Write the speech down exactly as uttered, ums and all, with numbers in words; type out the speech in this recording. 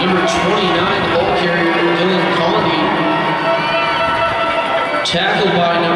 Number twenty-nine, the ball carrier, Condie. Tackled by number